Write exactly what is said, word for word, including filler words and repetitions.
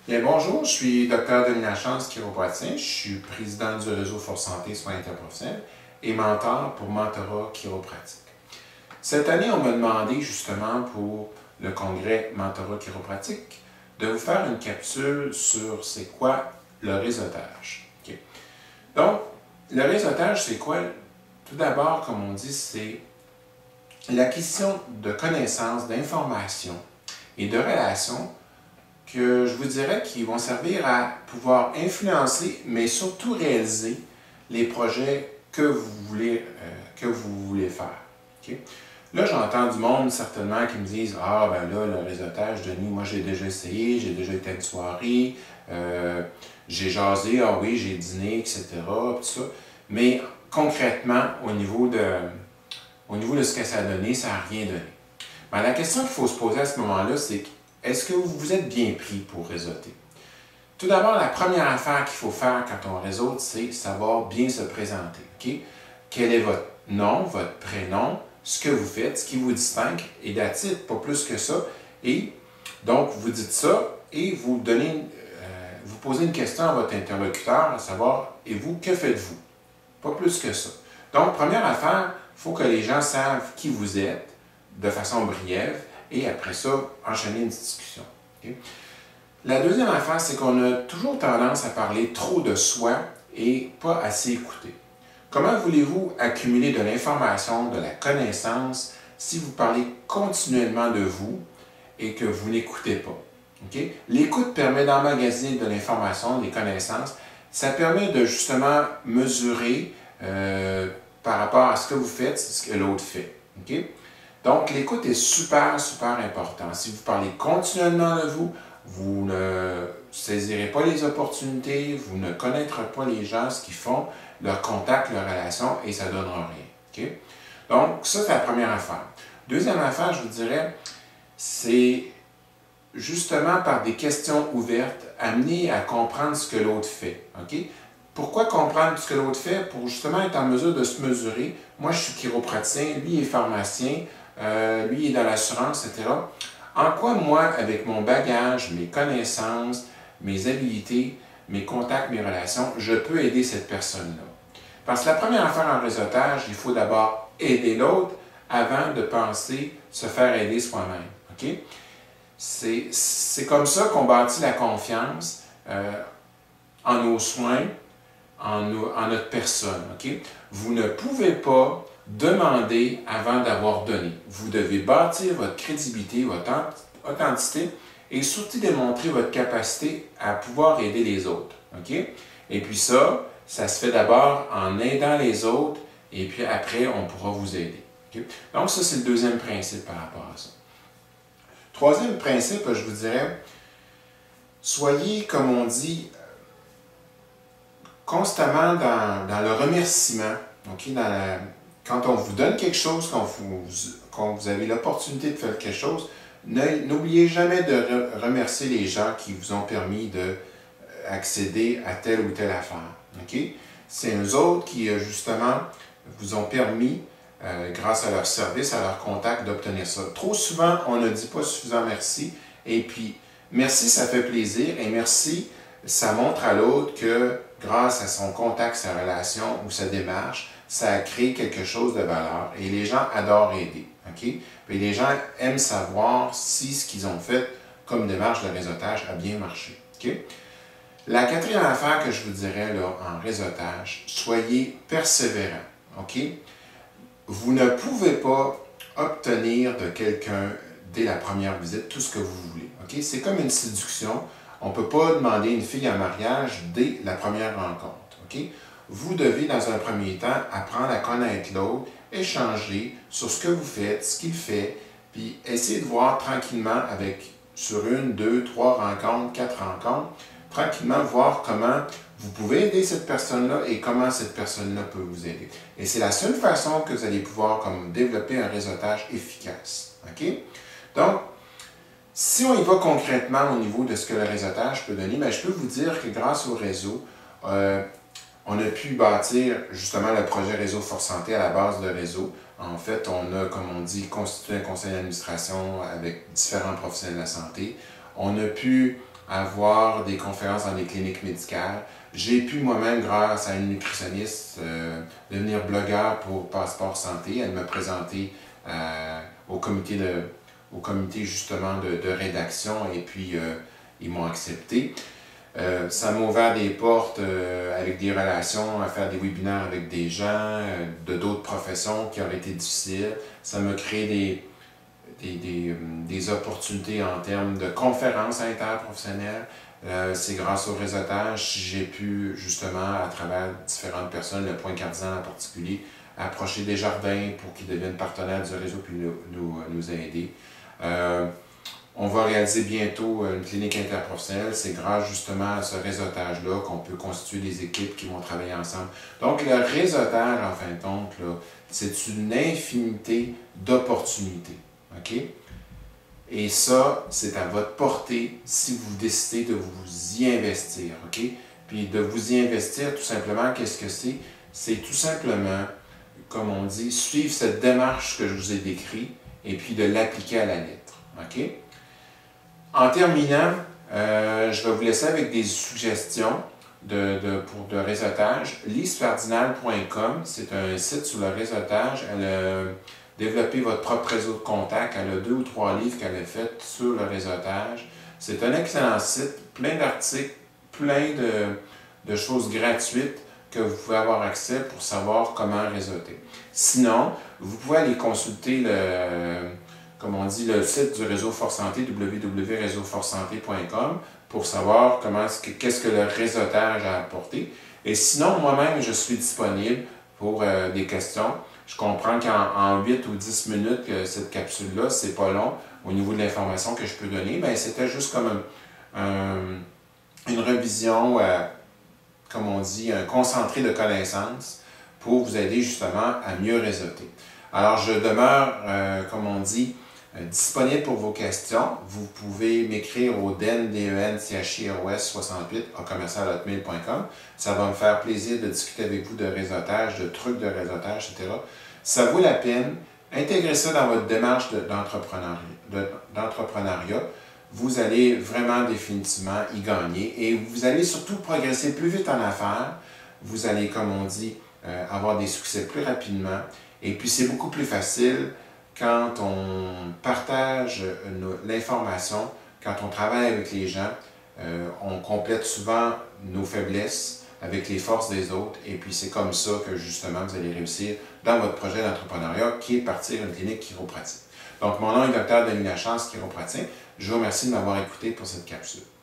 Bien, bonjour, je suis Dr Denis Lachance, chiropraticien. Je suis président du réseau Force Santé Soins interprofessionnels et mentor pour Mentorat chiropratique. Cette année, on m'a demandé justement pour le congrès Mentorat chiropratique de vous faire une capsule sur c'est quoi le réseautage. Okay. Donc, le réseautage, c'est quoi? Tout d'abord, comme on dit, c'est l'acquisition de connaissances, d'informations et de relations que je vous dirais qui vont servir à pouvoir influencer, mais surtout réaliser les projets que vous voulez, euh, que vous voulez faire. Okay? Là, j'entends du monde certainement qui me disent « Ah, ben là, le réseautage, Denis, moi j'ai déjà essayé, j'ai déjà été à une soirée, euh, j'ai jasé, ah oui, j'ai dîné, et cetera » tout ça. Mais concrètement, au niveau de, au niveau de ce que ça a donné, ça n'a rien donné. Ben, la question qu'il faut se poser à ce moment-là, c'est est-ce que vous êtes bien pris pour réseauter? Tout d'abord, la première affaire qu'il faut faire quand on réseaute, c'est savoir bien se présenter. Okay? Quel est votre nom, votre prénom, ce que vous faites, ce qui vous distingue, et that's it, pas plus que ça. Et donc, vous dites ça et vous donnez, euh, vous posez une question à votre interlocuteur, à savoir, et vous, que faites-vous? Pas plus que ça. Donc, première affaire, il faut que les gens savent qui vous êtes de façon brève, et après ça, enchaîner une discussion. Okay? La deuxième affaire, c'est qu'on a toujours tendance à parler trop de soi et pas assez écouter. Comment voulez-vous accumuler de l'information, de la connaissance, si vous parlez continuellement de vous et que vous n'écoutez pas? Okay? L'écoute permet d'emmagasiner de l'information, des connaissances. Ça permet de justement mesurer euh, par rapport à ce que vous faites, ce que l'autre fait. Okay? Donc, l'écoute est super, super important. Si vous parlez continuellement de vous, vous ne saisirez pas les opportunités, vous ne connaîtrez pas les gens, ce qu'ils font, leur contact, leur relation, et ça ne donnera rien. Okay? Donc, ça, c'est la première affaire. Deuxième affaire, je vous dirais, c'est justement par des questions ouvertes, amener à comprendre ce que l'autre fait. Okay? Pourquoi comprendre ce que l'autre fait? Pour justement être en mesure de se mesurer. Moi, je suis chiropraticien, lui est pharmacien, Euh, lui est dans l'assurance, et cetera. En quoi, moi, avec mon bagage, mes connaissances, mes habilités, mes contacts, mes relations, je peux aider cette personne-là? Parce que la première affaire en réseautage, il faut d'abord aider l'autre avant de penser se faire aider soi-même. Okay? C'est comme ça qu'on bâtit la confiance euh, en nos soins, en, nos, en notre personne. Okay? Vous ne pouvez pas demandez avant d'avoir donné. Vous devez bâtir votre crédibilité, votre authenticité et surtout démontrer votre capacité à pouvoir aider les autres. Okay? Et puis ça, ça se fait d'abord en aidant les autres et puis après, on pourra vous aider. Okay? Donc ça, c'est le deuxième principe par rapport à ça. Troisième principe, je vous dirais, soyez, comme on dit, constamment dans, dans le remerciement, okay? Dans la Quand on vous donne quelque chose, quand vous, quand vous avez l'opportunité de faire quelque chose, n'oubliez jamais de re remercier les gens qui vous ont permis d'accéder à telle ou telle affaire. Okay? C'est eux autres qui, justement, vous ont permis, euh, grâce à leur service, à leur contact, d'obtenir ça. Trop souvent, on ne dit pas suffisant merci. Et puis, merci, ça fait plaisir. Et merci, ça montre à l'autre que, grâce à son contact, sa relation ou sa démarche, ça a créé quelque chose de valeur et les gens adorent aider. Okay? Puis les gens aiment savoir si ce qu'ils ont fait comme démarche de réseautage a bien marché. Okay? La quatrième affaire que je vous dirais là, en réseautage, soyez persévérant. Okay? Vous ne pouvez pas obtenir de quelqu'un dès la première visite tout ce que vous voulez. Okay? C'est comme une séduction. On ne peut pas demander une fille en mariage dès la première rencontre. Okay? Vous devez, dans un premier temps, apprendre à connaître l'autre, échanger sur ce que vous faites, ce qu'il fait, puis essayer de voir tranquillement avec, sur une, deux, trois rencontres, quatre rencontres, tranquillement voir comment vous pouvez aider cette personne-là et comment cette personne-là peut vous aider. Et c'est la seule façon que vous allez pouvoir comme, développer un réseautage efficace. Okay? Donc, si on y va concrètement au niveau de ce que le réseautage peut donner, bien, je peux vous dire que grâce au réseau, euh, on a pu bâtir justement le projet Réseau Force Santé à la base de réseau. En fait, on a, comme on dit, constitué un conseil d'administration avec différents professionnels de la santé. On a pu avoir des conférences dans des cliniques médicales. J'ai pu moi-même, grâce à une nutritionniste, euh, devenir blogueur pour Passeport Santé. Elle m'a présenté euh, au comité de, au comité justement de, de rédaction et puis euh, ils m'ont accepté. Euh, ça m'a ouvert des portes euh, avec des relations, à faire des webinaires avec des gens euh, de d'autres professions qui auraient été difficiles. Ça m'a créé des, des, des, des opportunités en termes de conférences interprofessionnelles. Euh, c'est grâce au réseautage, j'ai pu justement, à travers différentes personnes, le point cardinal en particulier, approcher Desjardins pour qu'ils deviennent partenaires du réseau puis nous, nous, nous aider. Euh, on va réaliser bientôt une clinique interprofessionnelle. C'est grâce justement à ce réseautage-là qu'on peut constituer des équipes qui vont travailler ensemble. Donc le réseautage, en fin de compte, c'est une infinité d'opportunités. OK? Et ça, c'est à votre portée si vous décidez de vous y investir. OK? Puis de vous y investir, tout simplement, qu'est-ce que c'est? C'est tout simplement, comme on dit, suivre cette démarche que je vous ai décrite et puis de l'appliquer à la lettre. OK? En terminant, euh, je vais vous laisser avec des suggestions de, de, pour de réseautage. lise ferdinand point com, c'est un site sur le réseautage. Elle a développé votre propre réseau de contacts. Elle a deux ou trois livres qu'elle a fait sur le réseautage. C'est un excellent site, plein d'articles, plein de, de choses gratuites que vous pouvez avoir accès pour savoir comment réseauter. Sinon, vous pouvez aller consulter le, comme on dit, le site du Réseau Force Santé, w w w point réseau force santé point com, pour savoir comment, qu'est-ce que le réseautage a apporté. Et sinon, moi-même, je suis disponible pour euh, des questions. Je comprends qu'en huit ou dix minutes, que cette capsule-là, c'est pas long au niveau de l'information que je peux donner. Bien, c'était juste comme un, un, une revision, euh, comme on dit, un concentré de connaissances pour vous aider justement à mieux réseauter. Alors, je demeure, euh, comme on dit, euh, disponible pour vos questions. Vous pouvez m'écrire au D E N D E N C H I R O S soixante-huit à commercial hotmail point com. Ça va me faire plaisir de discuter avec vous de réseautage, de trucs de réseautage, et cetera. Ça vaut la peine. Intégrez ça dans votre démarche de, d'entrepreneuriat. De, d'entrepreneuriat. Vous allez vraiment définitivement y gagner et vous allez surtout progresser plus vite en affaires. Vous allez, comme on dit, euh, avoir des succès plus rapidement. Et puis, c'est beaucoup plus facile quand on partage l'information, quand on travaille avec les gens. Euh, on complète souvent nos faiblesses avec les forces des autres. Et puis, c'est comme ça que, justement, vous allez réussir dans votre projet d'entrepreneuriat qui est partir une clinique chiropratique. Donc, mon nom est docteur Denis Lachance, chiropraticien. Je vous remercie de m'avoir écouté pour cette capsule.